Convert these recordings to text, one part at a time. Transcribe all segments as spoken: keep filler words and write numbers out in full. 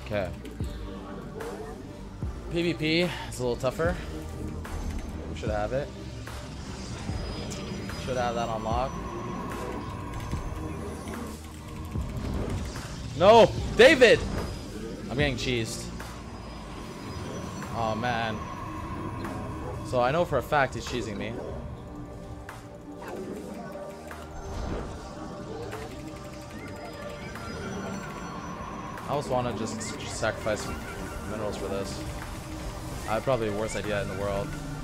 Okay. PvP is a little tougher. We should have it. Should have that unlocked. No! David! I'm getting cheesed. Oh man. So I know for a fact he's cheesing me. I almost want to just, just sacrifice minerals for this. Uh, probably the worst idea in the world.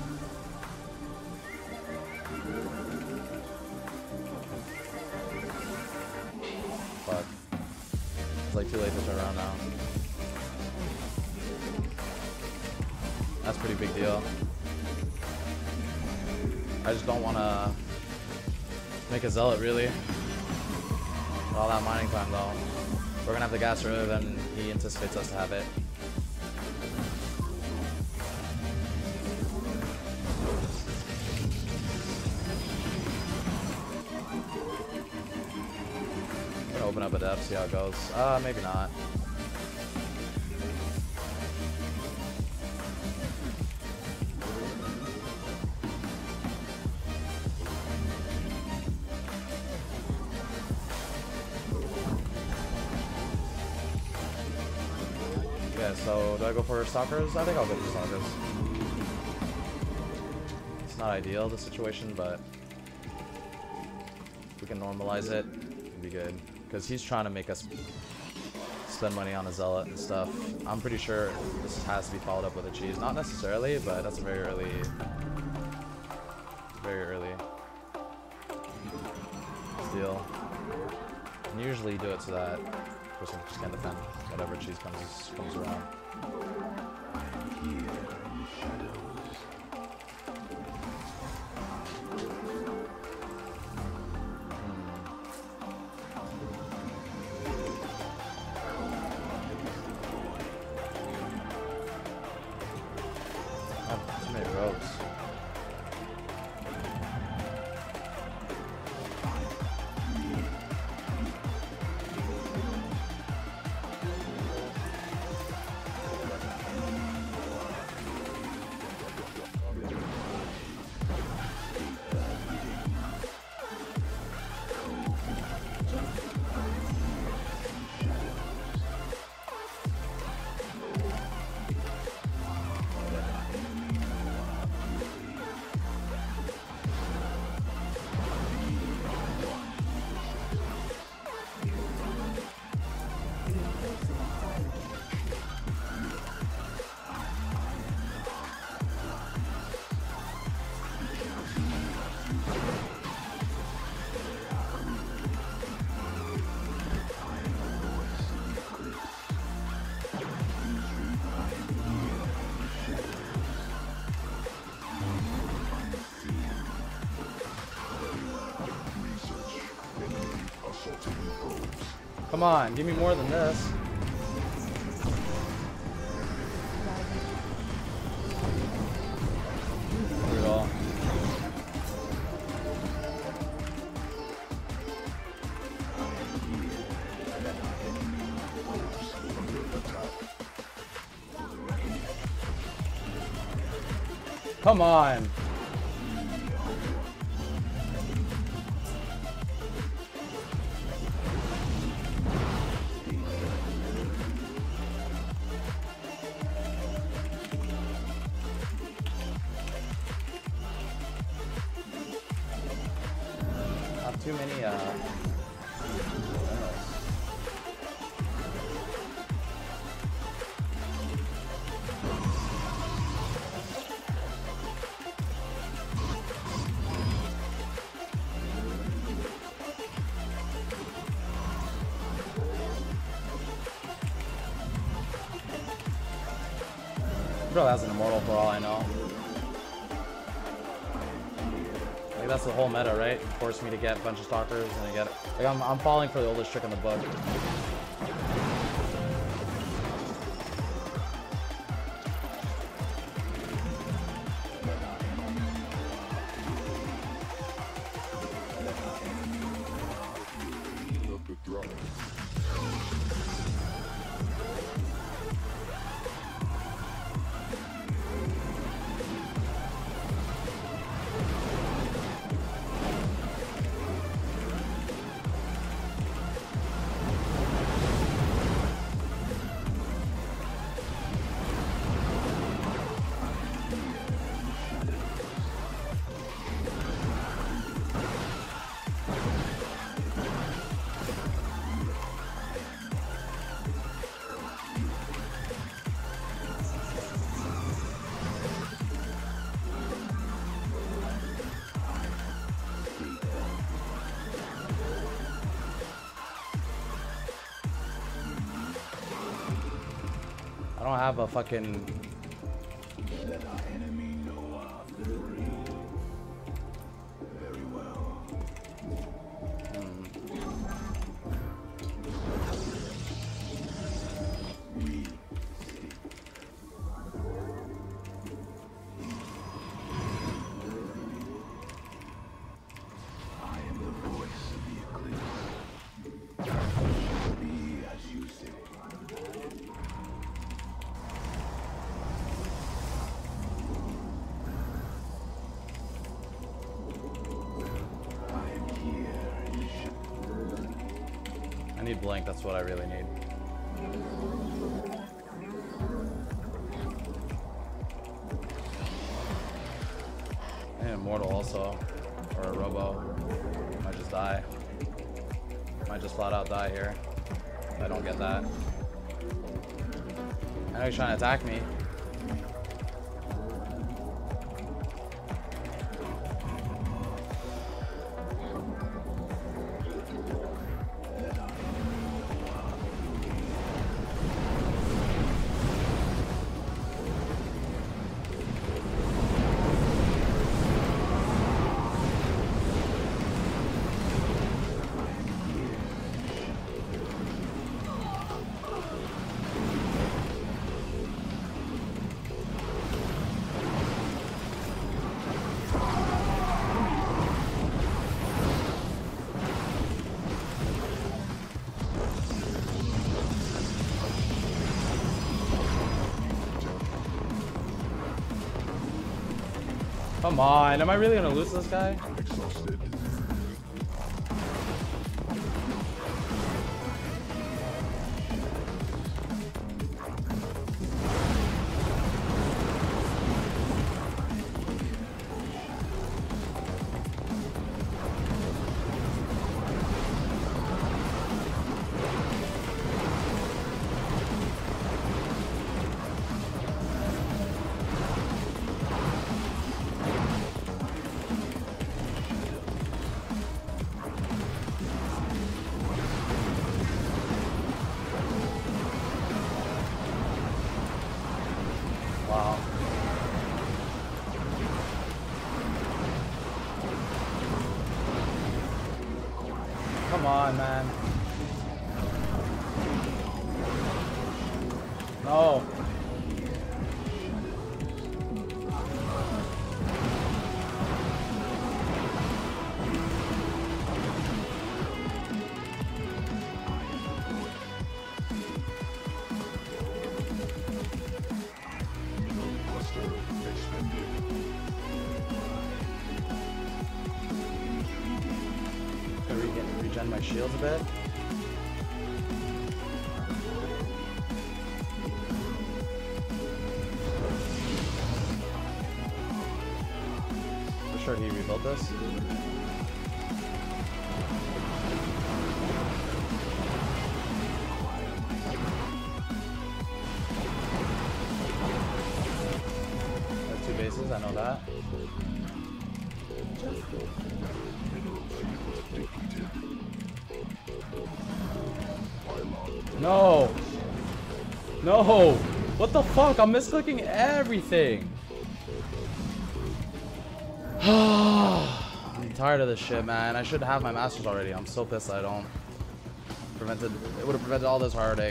But it's like too late to turn around now. That's a pretty big deal. I just don't want to make a zealot really. With all that mining time though. We're gonna have the gas earlier than he anticipates us to have it. I'm gonna open up a depth, see how it goes. Uh, maybe not. Yeah, so do I go for stalkers? I think I'll go for stalkers. It's not ideal, the situation, but if we can normalize it, it'd be good. Because he's trying to make us spend money on a zealot and stuff. I'm pretty sure this has to be followed up with a cheese. Not necessarily, but that's a very early, very early deal. And usually you do it so that person just can't defend whatever cheese comes comes around. I have too many ropes. Come on, give me more than this. Look at all. Come on. Too many, uh... Bro, that's an immortal for all I know. Like, that's the whole meta, right? Force me to get a bunch of stalkers and I get it. Like, I'm, I'm falling for the oldest trick in the book. don't have a fucking... I need Blink, that's what I really need. I need Immortal also. Or a Robo. Might just die. Might just flat out die here. If I don't get that. I know he's trying to attack me. Come on, am I really gonna lose this guy? I'm exhausted. Wow. Come on, man. No. Can we regen, regen my shields a bit? For sure he rebuilt this. There are two bases, I know that. No! No! What the fuck? I'm misclicking everything! I'm tired of this shit, man. I should have my masters already. I'm so pissed I don't. Prevented. It would have prevented all this heartache.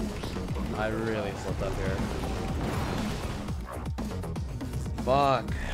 I really slipped up here. Fuck.